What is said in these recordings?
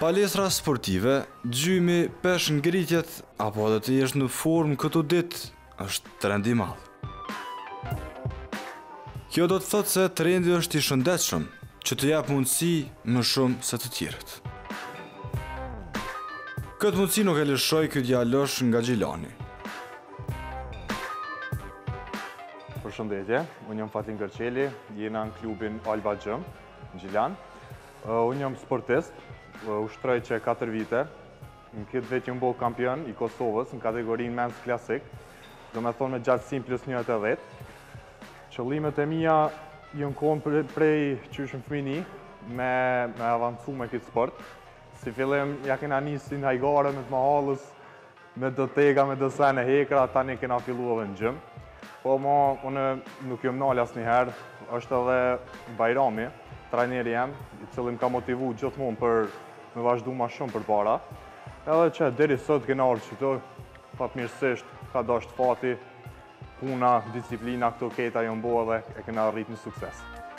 Palestra sportive, gjymi, pesh ngritjet, apo edhe të jesh në formë këtu ditë, është trend i madh. Kjo do të thotë se trendi është i shëndetshëm, që të jap mundësi më shumë se të tjerët. Këtë mundësi nuk e lëshoi ky djalosh nga Gjilani. Përshëndetje, unë jam Fatin Kërqeli, jena në klubin Alba Gym, në Gjilan. Unë jam sportist, ushtroj që 4 vite. Në këtë vit jam bërë kampion i Kosovës në kategorinë Men's Classic, do me thonë me gjatësim plus 1.80. Qëllimet e mia jënë konë prej qyshën fëmini me avancu me këtë sport. Si fillim, ja kena nisi në hajgare me të mahallës, me do tega, me do sene hekra, tani kena fillu edhe në gjym. Po unë nuk jam nalë asnjëherë, është edhe Bajrami, trajneri jem, i cili më ka motivu gjithmonë për me vazhdu ma shumë përpara. Edhe që deri sot kena ardhur këtu, fatmirësisht ka dashur fati, puna, disiplina, këto keta janë bërë dhe e kena arrit në sukses.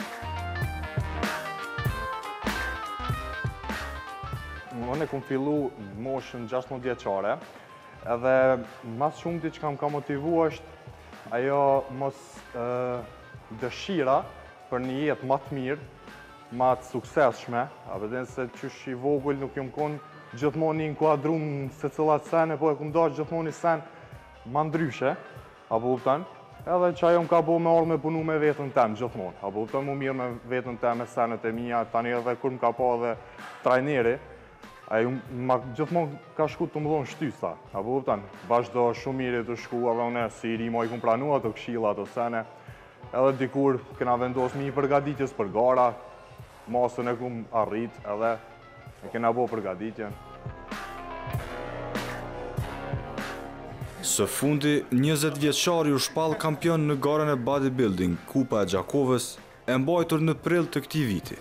Unë e kum fillu në moshën 16 vjeçare, edhe mas shumti që kam ka motivu është ajo mos dëshira për një jetë më të mirë, më të suksesshme, apo edhe se qysh i vogël nuk jam kon gjithmonë i inkuadrum se cilat sene, po e kum dashur gjithmonë një sen më ndryshe, apo kupton? Edhe që ajo më ka bo me ardhë me punu me vetën tem gjithmonë, apo kupton më mirë me vetën tem, me senet e mia, tani edhe kur më ka pa edhe trajneri, ajo gjithmonë ka shku të më dhonë shtysa, apo kupton? Vazhdo shumë mirë të shku, edhe une si i rimo i kum pranu ato këshilla, ato sene, edhe dikur kena vendos me një përgatitjes për gara, masën e kum arrit edhe e kena bo përgatitjen. Së fundi, 20 vjeçari u shpall kampion në garën e bodybuilding, Kupa e Gjakovës, e mbajtur në prill të këtij viti.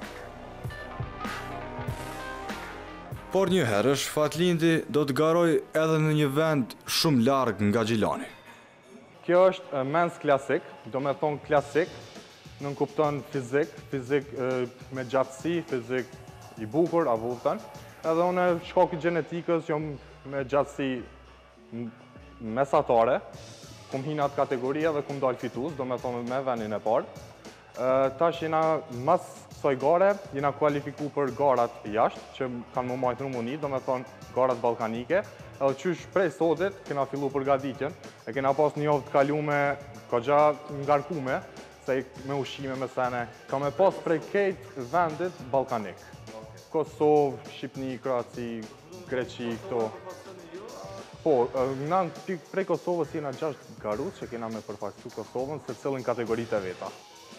Por një herësh, Fatlindi do të garoj edhe në një vend shumë larg nga Gjilani. Kjo është Men's Classic, do me thonë klasik, nën kupton fizik me gjatësi, fizik i bukur, apo kupton. Edhe unë shkaki gjenetikës jam me gjatësi mesatare, kum hin atë kategoria dhe kum dal fitues, do me thonë me vendin e parë. Tash jena mas kësaj gare, jena kualifiku për garat jashtë, që kanë më majtë Rumuni, do me thonë garat balkanike. Edhe qysh prej sotit, kena fillu përgatitjen, e kena pas një javë të kalume, ka gja ngarkume, se me ushqime me sene, ka me pas prej kejt vendit balkanik. Kosovë, Shqipni, Kroaci, Greqi, këto. Po, na prej Kosovës jena 6 garus që kena me përfaqësu Kosovën se cilin kategoritë e veta.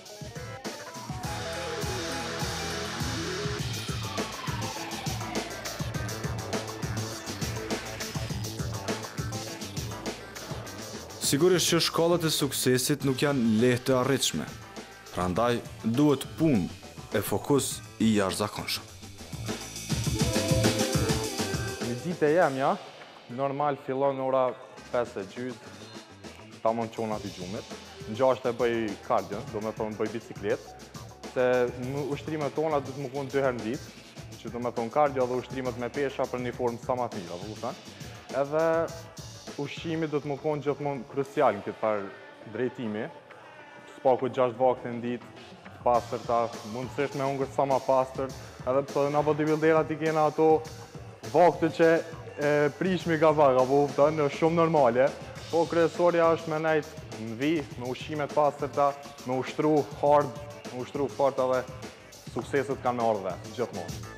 Sigurisht që shkallët e suksesit nuk janë lehtë të arritshme, prandaj duhet punë e fokus i jashtëzakonshëm. Një ditë e jemja, normal fillon ora 5:30, tamam çonat i gjumit. Në 6 e bëj kardio, do me thonë bëj bicikletë, se ushtrimet tona du të më konë 2 herë në ditë, që do me thonë kardio dhe ushtrimet me pesha për një formë sa ma të mirë, apo kupton? Edhe ushqimi do të më konë gjithmonë krucial në këtë farë drejtimi, spaku 6 vakte në ditë, pastërta, mundësisht me hungër sa ma pastër, edhe pëse në bodybuilderat i kena ato vakte që prishmi ka pak, apo kupton, është shumë normale, po kryesorja është me nejtë në vi, me ushqimet pastërta, me ushtru hard, me ushtru fort edhe sukseset kanë me ardhve, gjithmonë.